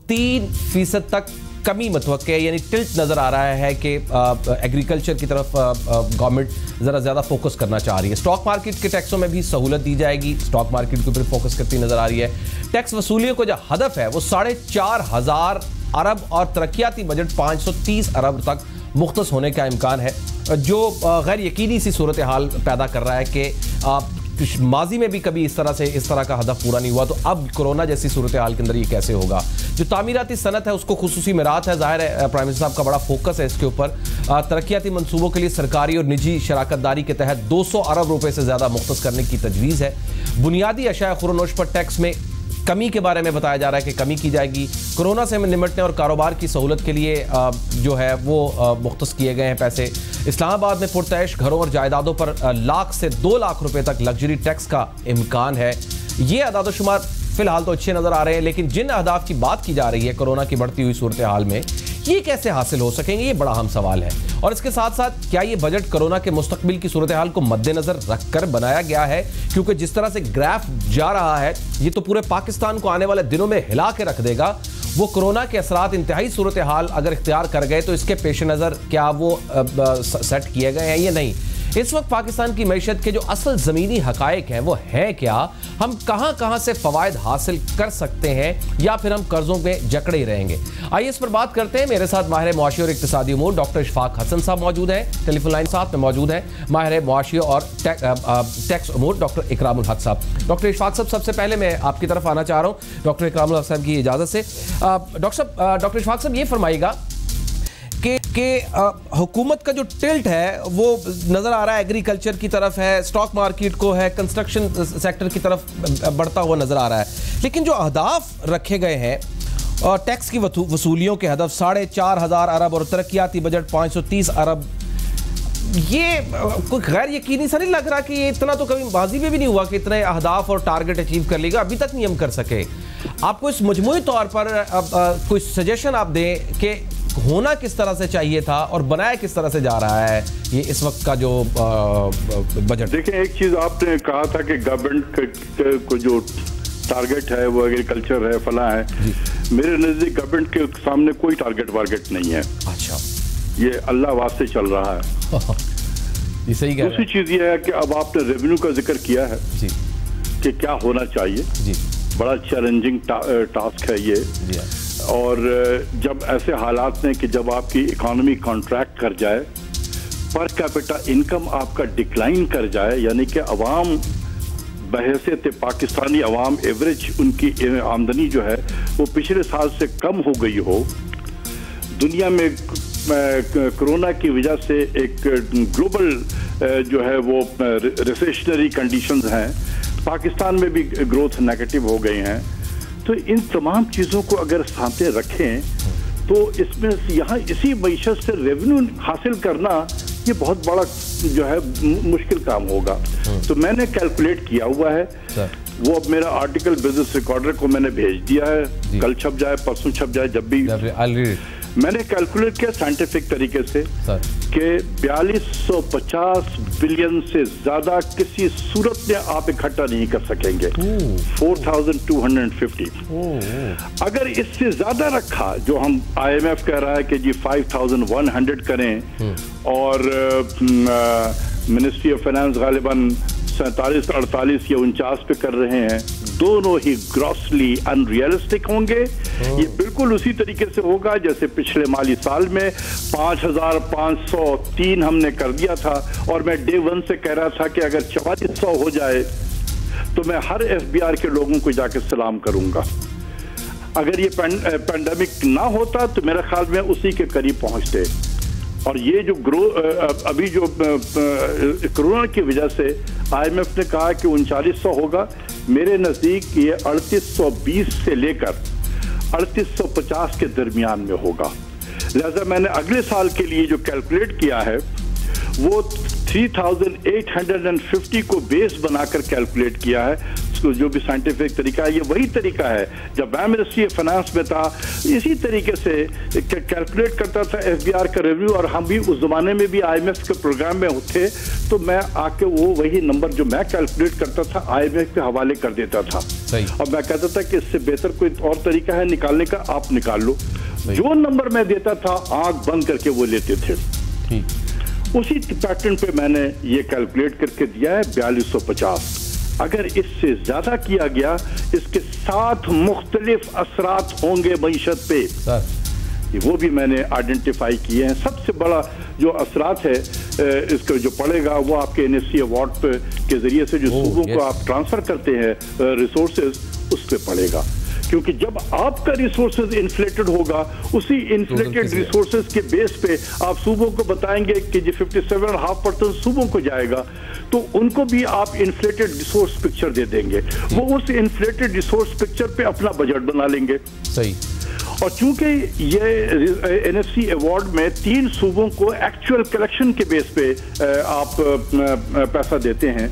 3% तक कमी मतवक्के है, यानी टिल्ट नज़र आ रहा है कि एग्रीकल्चर की तरफ गवर्नमेंट ज़रा ज़्यादा फोकस करना चाह रही है। स्टॉक मार्केट के टैक्सों में भी सहूलत दी जाएगी, स्टॉक मार्केट के ऊपर फोकस करती नज़र आ रही है। टैक्स वसूलियों को जो हदफ है वो 4,500 अरब और तरक्याती बजट 530 अरब तक मुख्तस होने का इम्कान है, जो गैर यकीनी सी सूरत हाल पैदा कर रहा है कि माजी में भी कभी इस तरह का हदफ पूरा नहीं हुआ, तो अब कोरोना जैसी सूरत हाल के अंदर ये कैसे होगा। जो तामीराती सनत है उसको खुसूसी मिरात है, जाहिर है प्राइम मिनिस्टर साहब का बड़ा फोकस है इसके ऊपर। तरक्याती मंसूबों के लिए सरकारी और निजी शराकतदारी के तहत 200 अरब रुपए से ज़्यादा मुख्तस करने की तजवीज़ है। बुनियादी अशाया खुरोनोश पर टैक्स में कमी के बारे में बताया जा रहा है कि कमी की जाएगी। कोरोना से निमटने और कारोबार की सहूलत के लिए जो है वो मुख्तस किए गए हैं पैसे। इस्लामाबाद में पुरतैश घरों और जायदादों पर लाख से 2 लाख रुपए तक लग्जरी टैक्स का इम्कान है। ये अदाद-ओ-शुमार फिलहाल तो अच्छे नज़र आ रहे हैं, लेकिन जिन अहदाफ की बात की जा रही है कोरोना की बढ़ती हुई सूरत हाल में, ये कैसे हासिल हो सकेंगे, ये बड़ा अहम सवाल है। और इसके साथ साथ क्या ये बजट कोरोना के मुस्तकबिल की सूरत हाल को मद्देनजर रखकर बनाया गया है, क्योंकि जिस तरह से ग्राफ जा रहा है ये तो पूरे पाकिस्तान को आने वाले दिनों में हिला के रख देगा। वो कोरोना के असरात इंतहाई सूरत हाल अगर इख्तियार कर गए तो इसके पेश नज़र क्या वो सेट किए गए हैं या नहीं। इस वक्त पाकिस्तान की मैशत के जो असल ज़मीनी हकायक हैं वो हैं क्या, हम कहां से फ़वायद हासिल कर सकते हैं, या फिर हम कर्ज़ों में जकड़े ही रहेंगे। आइए इस पर बात करते हैं। मेरे साथ माहिर मुआशी और इक्तिसादी उमूर डॉक्टर इशफाक हसन साहब मौजूद हैं, टेलीफोन लाइन साथ में मौजूद हैं माहिर मुआशी और टैक्स उमूर डॉक्टर इकरामुल हक साहब। डॉक्टर इशफाक साहब, सबसे पहले मैं आपकी तरफ आना चाह रहा हूँ डॉक्टर इकरामुल हक साहब की इजाज़त से। डॉक्टर इशफाक साहब ये फरमाइएगा कि हुकूमत का जो टिल्ट है वो नज़र आ रहा है एग्रीकल्चर की तरफ है, स्टॉक मार्केट को है, कंस्ट्रक्शन सेक्टर की तरफ बढ़ता हुआ नज़र आ रहा है, लेकिन जो अहदाफ रखे गए हैं टैक्स की वसूलियों के हदफ 4,500 अरब और तरक्याती बजट 530 अरब, ये कोई गैर यकीनी सा नहीं लग रहा कि ये इतना तो कभी माजी में भी नहीं हुआ कि इतने अहदाफ और टारगेट अचीव कर लेगा, अभी तक नहीं हम कर सके। आपको इस मजमूई तौर पर कोई सजेशन आप दें कि होना किस तरह से चाहिए था और बनाया किस तरह से जा रहा है ये इस वक्त का जो बजट। देखिए, एक चीज आपने कहा था कि गवर्नमेंट को जो टारगेट है वो एग्रीकल्चर है, फला है। मेरे नजदीक गवर्नमेंट के सामने कोई टारगेट वारगेट नहीं है। अच्छा, ये अल्लाह वास्ते चल रहा है। ये सही कह रहे हैं। दूसरी चीज ये है कि अब आपने रेवेन्यू का जिक्र किया है जी कि क्या होना चाहिए जी, बड़ा चैलेंजिंग टास्क है ये जी। और जब ऐसे हालात में कि जब आपकी इकोनॉमी कॉन्ट्रैक्ट कर जाए, पर कैपिटा इनकम आपका डिक्लाइन कर जाए, यानी कि अवाम बहैसियत पाकिस्तानी अवाम एवरेज उनकी आमदनी जो है वो पिछले साल से कम हो गई हो, दुनिया में कोरोना की वजह से एक ग्लोबल जो है वो रिसेशनरी कंडीशंस हैं, पाकिस्तान में भी ग्रोथ नेगेटिव हो गए हैं, तो इन तमाम चीज़ों को अगर सामने रखें तो इसमें यहाँ इसी मईशत से रेवेन्यू हासिल करना ये बहुत बड़ा जो है मुश्किल काम होगा। तो मैंने कैलकुलेट किया हुआ है वो अब मेरा आर्टिकल बिजनेस रिकॉर्डर को मैंने भेज दिया है, कल छप जाए परसों छप जाए, जब भी। मैंने कैलकुलेट किया साइंटिफिक तरीके से कि 4250 बिलियन से ज्यादा किसी सूरत में आप इकट्ठा नहीं कर सकेंगे। 4250। अगर इससे ज्यादा रखा, जो हम IMF कह रहा है कि जी 5100 करें, और मिनिस्ट्री ऑफ फाइनेंस गालिबन 47, 48 या 49 पे कर रहे हैं, दोनों ही ग्रॉसली अनरियलिस्टिक होंगे। ये बिल्कुल उसी तरीके से होगा जैसे पिछले माली साल में 5503 हमने कर दिया था, और मैं डे 1 से कह रहा था कि अगर 4400 हो जाए तो मैं हर FBR के लोगों को जाकर सलाम करूंगा। अगर ये पैंडेमिक ना होता तो मेरे ख्याल में उसी के करीब पहुंचते। और ये जो अभी जो कोरोना की वजह से IMF ने कहा कि 3900 होगा, मेरे नजदीक ये 3820 से लेकर 3850 के दरमियान में होगा। लिहाजा मैंने अगले साल के लिए जो कैलकुलेट किया है वो 3850 को बेस बनाकर कैलकुलेट किया है। जो भी साइंटिफिक तरीका है, ये वही तरीका है जब मैं मिनिस्ट्री ऑफ फाइनेंस में था, इसी तरीके से कैलकुलेट करता था FBR का रेवेन्यू। और हम भी उस जमाने में भी IMF के प्रोग्राम में थे, तो मैं आके वो वही नंबर जो मैं कैलकुलेट करता था IMF के हवाले कर देता था। और मैं कहता था कि इससे बेहतर कोई और तरीका है निकालने का, आप निकाल लो। जो नंबर मैं देता था आंख बंद करके वो लेते थे। उसी पैटर्न पे मैंने ये कैलकुलेट करके दिया है 4250। अगर इससे ज्यादा किया गया, इसके 7 मुख्तलिफ असरात होंगे मईशत पे, वो भी मैंने आइडेंटिफाई किए हैं। सबसे बड़ा जो असरात है इसका जो पड़ेगा वो आपके NSC अवार्ड के जरिए से जो सूबों को आप ट्रांसफर करते हैं रिसोर्सेज, उस पे पड़ेगा। क्योंकि जब आपका रिसोर्सेज इन्फ्लेटेड होगा, उसी इन्फ्लेटेड रिसोर्सेज के बेस पे आप सूबों को बताएंगे कि जी 57.5% सूबों को जाएगा, तो उनको भी आप इन्फ्लेटेड रिसोर्स पिक्चर दे देंगे। वो उस इन्फ्लेटेड रिसोर्स पिक्चर पे अपना बजट बना लेंगे। सही। और चूंकि ये NSC अवार्ड में 3 सूबों को एक्चुअल कलेक्शन के बेस पे आप पैसा देते हैं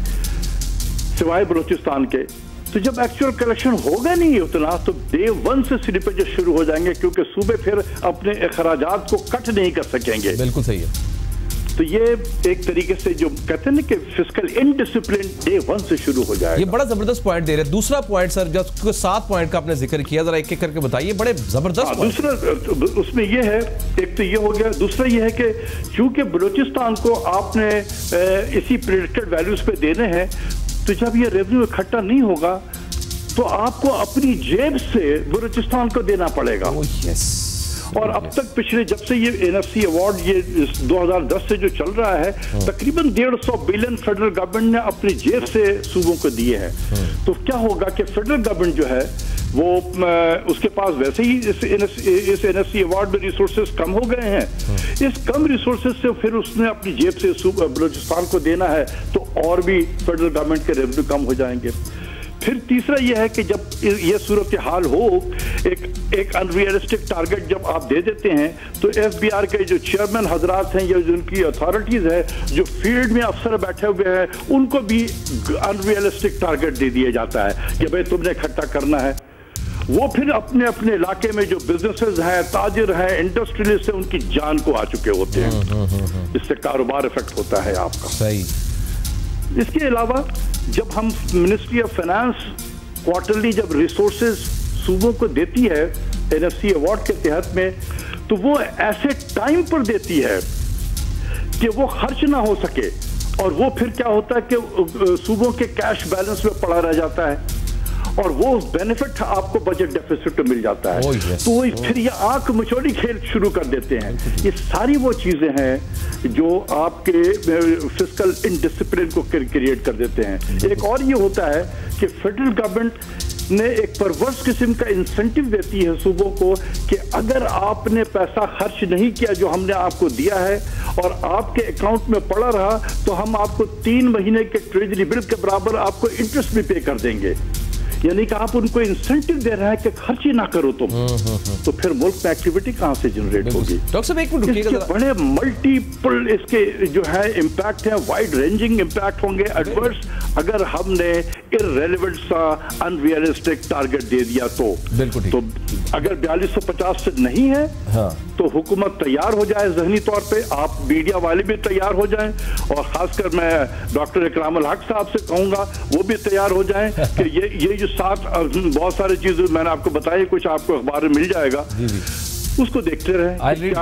सिवाय बलूचिस्तान के, तो जब एक्चुअल कलेक्शन होगा नहीं उतना, तो डे 1 से स्लिपेज शुरू हो जाएंगे, क्योंकि सूबे फिर अपने अखराजात को कट नहीं कर सकेंगे। बिल्कुल सही है। तो ये एक तरीके से जो कहते हैं ना कि फिस्कल इनडिसिप्लिन डे 1 से शुरू हो जाएगा। ये बड़ा जबरदस्त पॉइंट दे रहे हैं। दूसरा पॉइंट सर, जब 7 पॉइंट का आपने जिक्र किया, जरा एक एक करके बताइए, बड़े जबरदस्त। दूसरा उसमें ये है, एक तो ये हो गया, दूसरा ये है कि चूंकि बलूचिस्तान को आपने इसी प्रेडिक्टेड वैल्यूज पे देने हैं, तो जब ये रेवेन्यू इकट्ठा नहीं होगा तो आपको अपनी जेब से बलूचिस्तान को देना पड़ेगा। और अब तक पिछले जब से ये NFC अवार्ड ये 2010 से जो चल रहा है, तकरीबन 150 बिलियन फेडरल गवर्नमेंट ने अपनी जेब से सूबों को दिए हैं। तो क्या होगा कि फेडरल गवर्नमेंट जो है वो उसके पास वैसे ही इस NFC अवार्ड में रिसोर्सेज कम हो गए हैं। इस कम रिसोर्सेज से फिर उसने अपनी जेब से बलूचिस्तान को देना है, तो और भी फेडरल गवर्नमेंट के रेवेन्यू कम हो जाएंगे। फिर तीसरा यह है कि जब ये सूरत हाल हो, एक अनरियलिस्टिक टारगेट जब आप दे देते हैं, तो FBR के जो चेयरमैन हजरात हैं या जिनकी अथॉरिटीज है, जो फील्ड में अफसर बैठे हुए हैं, उनको भी अनरियलिस्टिक टारगेट दे दिया जाता है कि भाई तुमने इकट्ठा करना है। वो फिर अपने अपने इलाके में जो बिजनेसेस हैं, ताजिर हैं, इंडस्ट्रियलिस्ट हैं, उनकी जान को आ चुके होते हैं। इससे कारोबार इफेक्ट होता है आपका। सही। इसके अलावा जब हम मिनिस्ट्री ऑफ फाइनेंस क्वार्टरली जब रिसोर्सेज सूबों को देती है NFC अवार्ड के तहत में, तो वो ऐसे टाइम पर देती है कि वो खर्च ना हो सके, और वो फिर क्या होता है कि सूबों के कैश बैलेंस में पड़ा रह जाता है, और वो बेनिफिट आपको बजट डेफिसिट में मिल जाता है। तो फिर ये आंख मिचौली खेल शुरू कर देते हैं। ये सारी वो चीजें हैं जो आपके फिस्कल इनडिसिप्लिन को क्रिएट कर देते हैं। एक और ये होता है कि फेडरल गवर्नमेंट ने एक परवर्स किस्म का इंसेंटिव देती है सूबों को कि अगर आपने पैसा खर्च नहीं किया जो हमने आपको दिया है और आपके अकाउंट में पड़ा रहा, तो हम आपको 3 महीने के ट्रेजरी बिल के बराबर आपको इंटरेस्ट भी पे कर देंगे। यानी कि आप उनको इंसेंटिव दे रहे हैं कि खर्च ही ना करो तुम। तो फिर मुल्क में एक्टिविटी कहां से जनरेट होगी? डॉक्टर साहब एक मिनट रुकिएगा, बड़े मल्टीपल इसके जो है इम्पैक्ट है, वाइड रेंजिंग इम्पैक्ट होंगे, एडवर्स अगर हमने इररेलेवेंट सा अनरियलिस्टिक टारगेट दे दिया तो बिल्कुल ठीक। तो अगर 4250 से नहीं है तो हुकूमत तैयार हो जाए जहनी तौर पे, आप मीडिया वाले भी तैयार हो जाएं, और खासकर मैं डॉक्टर इकराम उल हक साहब से कहूंगा वो भी तैयार हो जाएं कि ये जो साथ बहुत सारी चीजें मैंने आपको बताई, कुछ आपको अखबार में मिल जाएगा, उसको देखते रहें।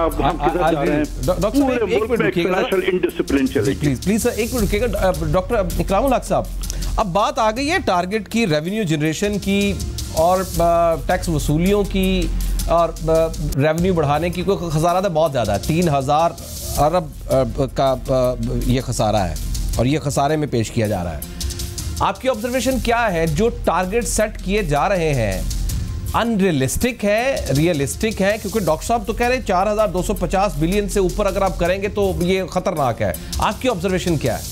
प्लीज सर एक मिनट रुकिएगा। डॉक्टर इकराम उल हक साहब, अब बात आ गई है टारगेट की, रेवेन्यू जनरेशन की और टैक्स वसूलियों की और रेवेन्यू बढ़ाने की। कोई खसारा तो बहुत ज़्यादा है, 3000 अरब का ये खसारा है और ये खसारे में पेश किया जा रहा है। आपकी ऑब्जर्वेशन क्या है? जो टारगेट सेट किए जा रहे हैं अनरियलिस्टिक है, रियलिस्टिक है? क्योंकि डॉक्टर साहब तो कह रहे हैं 4250 बिलियन से ऊपर अगर आप करेंगे तो ये खतरनाक है। आपकी ऑब्जर्वेशन क्या है?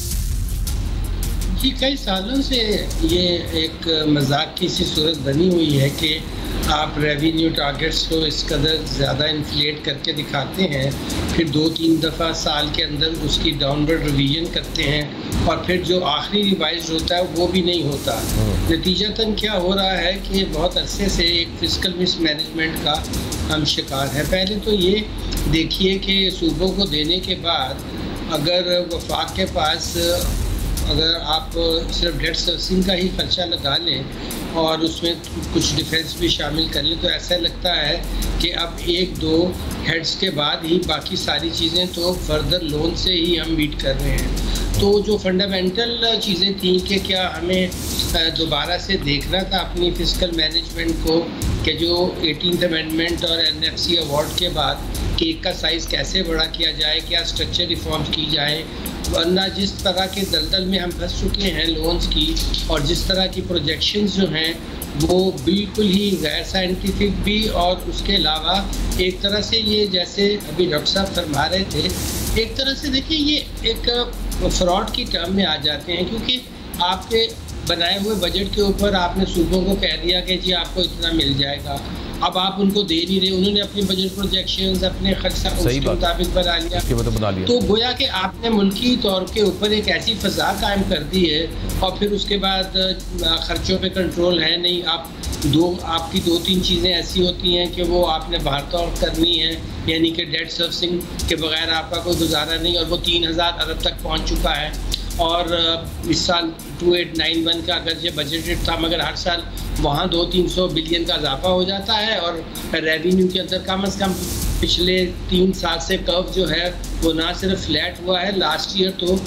जी, कई सालों से ये एक मजाक की सी सूरत बनी हुई है कि आप रेवेन्यू टारगेट्स को इस कदर ज़्यादा इन्फ्लेट करके दिखाते हैं, फिर 2-3 दफ़ा साल के अंदर उसकी डाउनवर्ड रिवीजन करते हैं और फिर जो आखिरी रिवाइज होता है वो भी नहीं होता। नतीजतन क्या हो रहा है कि बहुत अरसे से एक फिस्कल मिसमैनेजमेंट का हम शिकार है। पहले तो ये देखिए कि सूबों को देने के बाद अगर वफाक के पास अगर आप सिर्फ डेट सर्विसिंग का ही खर्चा लगा लें और उसमें कुछ डिफेंस भी शामिल कर लें तो ऐसा लगता है कि अब 1-2 हेड्स के बाद ही बाकी सारी चीज़ें तो फर्दर लोन से ही हम मीट कर रहे हैं। तो जो फंडामेंटल चीज़ें थी कि क्या हमें दोबारा से देखना था अपनी फिस्कल मैनेजमेंट को कि जो 18th अमेंडमेंट और NFC अवार्ड के बाद केक का साइज़ कैसे बड़ा किया जाए, क्या स्ट्रक्चर रिफॉर्म्स की जाए, वरना जिस तरह के दलदल में हम फंस चुके हैं लोन्स की और जिस तरह की प्रोजेक्शंस जो हैं वो बिल्कुल ही गैर साइंटिफिक भी, और उसके अलावा एक तरह से ये जैसे अभी डॉक्टर साहब फरमा रहे थे, एक तरह से देखिए ये एक फ्रॉड की टर्म में आ जाते हैं, क्योंकि आपके बनाए हुए बजट के ऊपर आपने सूबों को कह दिया कि जी आपको इतना मिल जाएगा, अब आप उनको दे नहीं रहे, उन्होंने अपने बजट प्रोजेक्शंस अपने खर्चा उसके मुताबिक बना लिया, तो गोया कि आपने मुल्की तौर के ऊपर एक ऐसी फ़ज़ा कायम कर दी है और फिर उसके बाद खर्चों पे कंट्रोल है नहीं। आपकी 2-3 चीज़ें ऐसी होती हैं कि वो आपने बाहर तौर करनी है, यानी कि डेट सर्विसिंग के बगैर आपका कोई गुजारा नहीं, और वो 3000 अरब तक पहुँच चुका है। और इस साल 2891 का अगर ये बजटेड था, मगर हर साल वहाँ 200-300 बिलियन का इजाफा हो जाता है और रेवेन्यू के अंदर कम से कम पिछले 3 साल से कर्व जो है वो ना सिर्फ फ्लैट हुआ है, लास्ट ईयर तो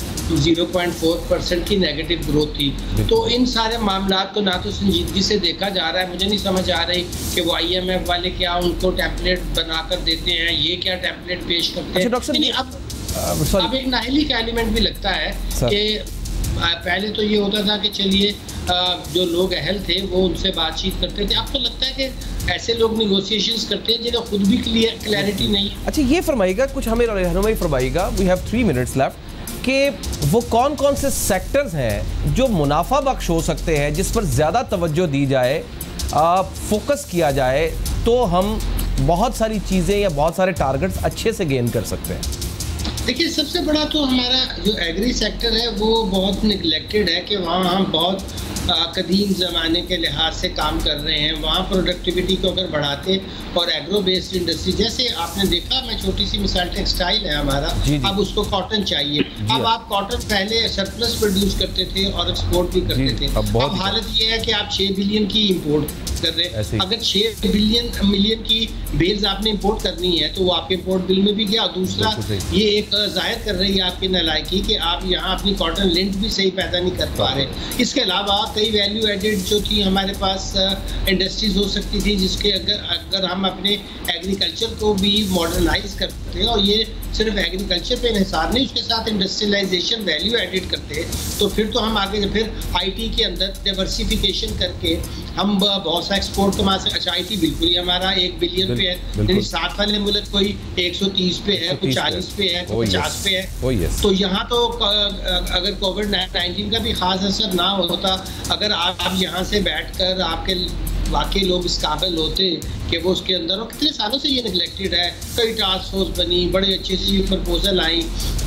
0.4% की नेगेटिव ग्रोथ थी। तो इन सारे मामलात को ना तो संजीदगी से देखा जा रहा है। मुझे नहीं समझ आ रही कि वो IMF वाले क्या उनको टेम्पलेट बनाकर देते हैं, ये क्या टेम्पलेट पेश करते हैं। अब एक नाहली का एलिमेंट भी लगता है कि पहले तो ये होता था कि चलिए जो लोग अहल थे वो उनसे बातचीत करते थे, अब तो लगता है कि ऐसे लोग निगोशिएशंस करते हैं जिन्हें खुद भी क्लैरिटी नहीं। अच्छा, ये फरमाइएगा, कुछ हमें रहनुमाई फरमाइएगा, वी हैव 3 मिनट्स लेफ्ट, कि वो कौन कौन से सेक्टर्स हैं जो मुनाफा बख्श हो सकते हैं, जिस पर ज़्यादा तवज्जो दी जाए, फोकस किया जाए, तो हम बहुत सारी चीज़ें या बहुत सारे टारगेट्स अच्छे से गेन कर सकते हैं। देखिए, सबसे बड़ा तो हमारा जो एग्री सेक्टर है वो बहुत निगलेक्टेड है कि वहाँ हम बहुत कदीम ज़माने के लिहाज से काम कर रहे हैं। वहाँ प्रोडक्टिविटी को अगर बढ़ाते और एग्रो बेस्ड इंडस्ट्री, जैसे आपने देखा, मैं छोटी सी मिसाल, टेक्सटाइल है हमारा, अब उसको कॉटन चाहिए। अब आप कॉटन पहले सरप्लस प्रोड्यूस करते थे और एक्सपोर्ट भी करते थे, अब हालत ये है कि आप 6 बिलियन की इम्पोर्ट कर रहे हैं। अगर 6 मिलियन की बेल्स आपने इम्पोर्ट करनी है तो वो आपके इम्पोर्ट बिल में भी गया। दूसरा, ये एक जाहिर कर रही है आपकी नालायकी कि आप यहाँ अपनी कॉटन लिंट भी सही पैदा नहीं कर पा रहे। इसके अलावा कई वैल्यू एडेड जो थी हमारे पास इंडस्ट्रीज हो सकती थी, जिसके अगर हम अपने एग्रीकल्चर को भी मॉडर्नाइज करते हैं और ये सिर्फ एग्रीकल्चर पे हिसाब नहीं, उसके साथ इंडस्ट्रियलाइजेशन वैल्यू एडिड करते हैं, तो फिर तो हम आगे फिर IT के अंदर डाइवर्सिफिकेशन करके हम बहुत सा एक्सपोर्ट कमा सकते। अच्छा, IT बिल्कुल ही हमारा 1 बिलियन पे है, यानी साथ वाले मुल्क कोई 130 पे है, कोई 40 पे है, कोई 50 पे है। तो यहाँ तो अगर कोविड-19 का भी खास असर ना होता, अगर आप यहाँ से बैठकर आपके वाकई लोग इस काबिल होते कि वो उसके अंदर, और कितने सालों से ये निगलेक्टेड है, कई टास्क फोर्स बनी, बड़े अच्छे से ये प्रपोजल आई,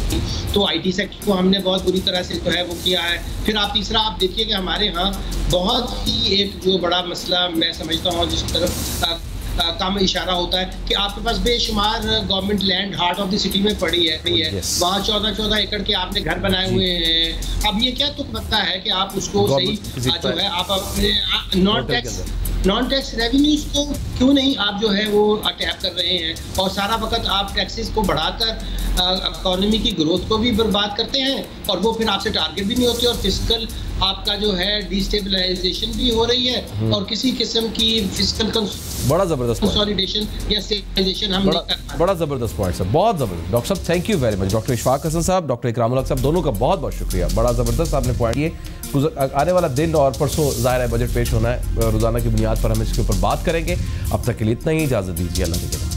तो आईटी सेक्टर को हमने बहुत बुरी तरह से जो है वो किया है। फिर आप तीसरा आप देखिए कि हमारे यहाँ बहुत ही एक जो बड़ा मसला मैं समझता हूँ जिस तरफ कम इशारा होता है कि आपके पास बेशुमार government land heart of the city में पड़ी है वहाँ 14-14 एकड़ के आपने घर बनाए हुए हैं। अब ये क्या तुक बनता है कि आप उसको सही जो है आप अपने नॉन टैक्स रेवेन्यूज को क्यों नहीं आप जो है वो टैप कर रहे हैं, और सारा वक्त आप टैक्सेस को बढ़ाकर इकोनॉमी की ग्रोथ को भी बर्बाद करते हैं, और वो फिर आपसे टारगेट भी नहीं होते, और फिजिकल आपका जो है डिस्टेबलाइजेशन भी हो रही है, और किसी किस्म की फिजिकल बड़ा जबरदस्त कंसोलिडेशन या स्टेबलाइजेशन हम नहीं कर पाते। बड़ा जबरदस्त पॉइंट सर, बहुत जबरदस्त। डॉक्टर साहब thank you very much. Doctor Ishfaq Hasan साहब, डॉक्टर इकरामुल हक साहब, दोनों का बहुत बहुत शुक्रिया। बड़ा जबरदस्त आपने पॉइंट किए। आने वाला दिन और परसों ज़ाहिर है बजट पेश होना है, रोजाना की बुनियाद पर हम इसके ऊपर बात करेंगे। अब तक के लिए इतना ही, इजाज़त दीजिए, अल्लाह के